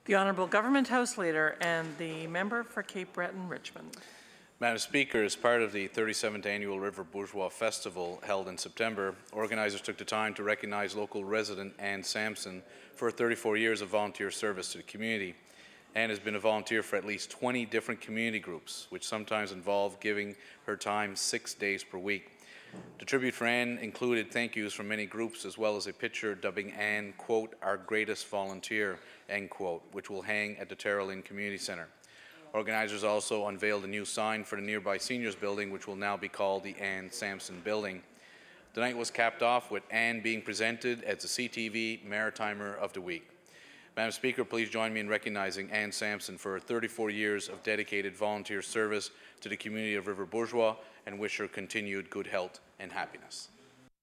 The Honourable Government House Leader and the Member for Cape Breton-Richmond. Madam Speaker, as part of the 37th Annual River Bourgeois Festival held in September, organisers took the time to recognise local resident Anne Sampson for 34 years of volunteer service to the community. Anne has been a volunteer for at least 20 different community groups, which sometimes involve giving her time 6 days per week. The tribute for Anne included thank yous from many groups, as well as a picture dubbing Anne, quote, our greatest volunteer, end quote, which will hang at the Terrell-Lynn Community Centre. Organisers also unveiled a new sign for the nearby seniors building, which will now be called the Anne Sampson Building. The night was capped off with Anne being presented as the CTV Maritimer of the Week. Madam Speaker, please join me in recognising Anne Sampson for her 34 years of dedicated volunteer service to the community of River Bourgeois and wish her continued good health and happiness.